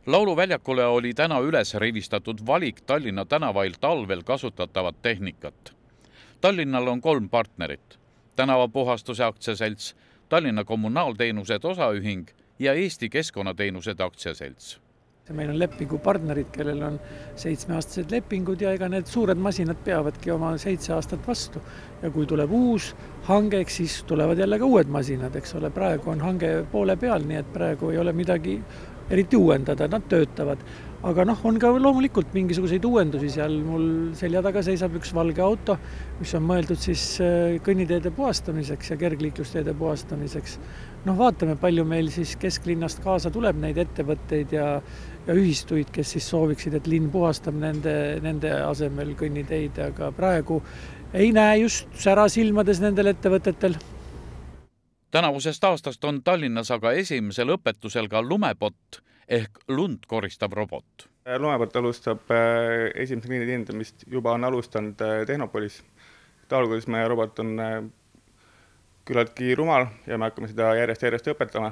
Lauluväljakule oli täna üles rivistatud valik Tallinna tänavail talvel kasutatavat tehnikat. Tallinnal on 3 partnerit: tänavapuhastuse aktsiaselts, Tallinna kommunaalteenused osaühing ja Eesti keskkonnateenused aktsiaselts. Meil on lepingupartnerid, kellel on 7-aastased lepingud ja ega need suured masinad peavadki oma 7 aastat vastu. Ja kui tuleb uus hange, siis tulevad jälle ka uued masinad, eks ole. Praegu on hange poole peal, nii et praegu ei ole midagi eriti uuendada, nad töötavad. Aga on ka loomulikult mingisuguseid uuendusi seal. Mul selja taga seisab üks valge auto, mis on mõeldud siis kõnniteede puhastamiseks ja kergliiklusteede puhastamiseks. Vaatame, palju meil siis kesklinnast kaasa tuleb neid ettevõtteid ja ühistuid, kes siis sooviksid, et linn puhastab nende asemel kõnniteid, aga praegu ei näe just sära silmades nendel ettevõtetel. Tänavusest aastast on Tallinnas aga esimesel õpetusel ka lumepott ehk lund koristav robot. Lumepott alustab esimese kliini teenindamist, juba on alustanud Tehnopolis. Talgulismäe robot on küllaltki rumal ja me hakkame seda järjest õpetama.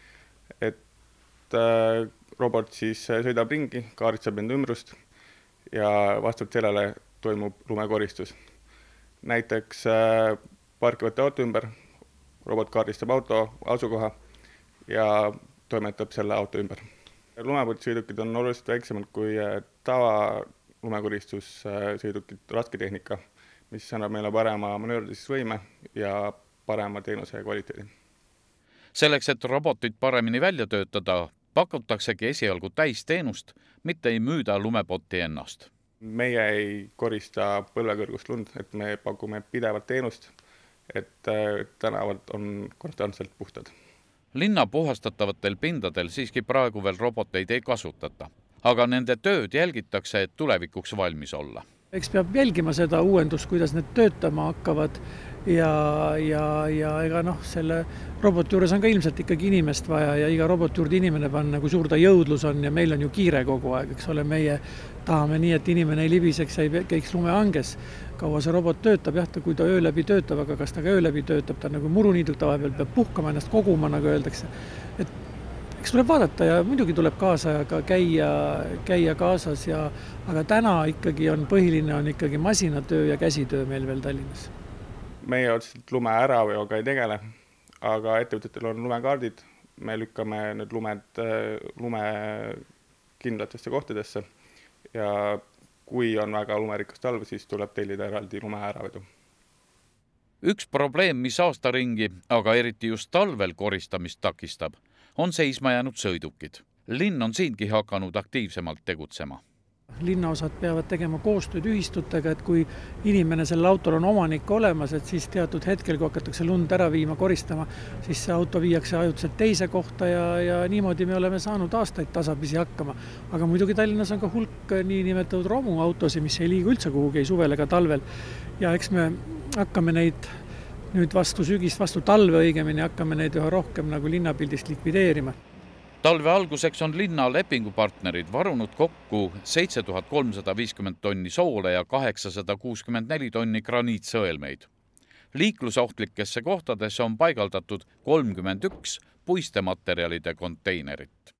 Et robot siis sõidab ringi, kaardistab enda ümbrust ja vastavalt sellele toimub lumekoristus. Näiteks parkivate auto ümber robot kaardistab auto asukoha ja toimetab selle auto ümber. Lumepotisõidukid on oluliselt väiksemad kui tava lumekoristus-sõidukid rasketehnika, mis annab meile parema manööverdusvõime ja parema teenuse kvaliteedi. Selleks, et robotit paremini välja töötada, pakutaksegi esialgu täisteenust, mitte ei müüda lumepotti ennast. Meie ei korista põlvekõrgust lund, et me pakume pidevat teenust, et tänavad on konstantselt puhtad. Linna puhastatavatel pindadel siiski praegu veel roboteid ei kasutata, aga nende tööd jälgitakse, et tulevikuks valmis olla. Eks peab jälgima seda uuendust, kuidas need töötama hakkavad ja ega selle roboti juures on ka ilmselt ikkagi inimest vaja ja iga roboti juurde inimene panna, kui suur ta jõudlus on ja meil on ju kiire kogu aeg, eks ole, meie tahame nii, et inimene ei libiseks, ei käiks lumehanges. Kaua see robot töötab, kui ta öö läbi töötab, aga kas ta ka öö läbi töötab, ta nagu muruniidult vahepeal peab puhkama ennast koguma, nagu öeldakse. Eks tuleb vaadata ja muidugi tuleb kaasa ka käia kaasas, aga täna ikkagi põhiline on ikkagi masinatöö ja käsitöö meil veel Tallinnas. Meie otseselt lume äraveoga ei tegele, aga ettevõtetel on lumekaardid. Me lükkame need lume kindlatesse kohtadesse ja kui on väga lumerikas talv, siis tuleb tellida eraldi lume äravedu. Üks probleem, mis aastaringi, aga eriti just talvel koristamist takistab, on seisma jäänud sõidukid. Linn on siingi hakanud aktiivsemalt tegutsema. Linnaosad peavad tegema koostööd ühistutega, et kui inimene selle autol on omanik olemas, et siis teatud hetkel, kui hakatakse lund ära viima, koristama, siis see auto viiakse ajutiselt teise kohta ja niimoodi me oleme saanud aastaid tasapisi hakkama. Aga muidugi Tallinnas on ka hulk niinimetatud romuautosi, mis ei liigu üldse kuhugi, ei suvel ega talvel. Ja eks me hakkame neid nüüd vastu sügist, vastu talve õigemini hakkame neid üha rohkem nagu linnapildist likvideerima. Talve alguseks on linna lepingupartnerid varunud kokku 7350 tonni soole ja 864 tonni graniitsõelmeid. Liiklusohtlikesse kohtadesse on paigaldatud 31 puistematerjalide konteinerit.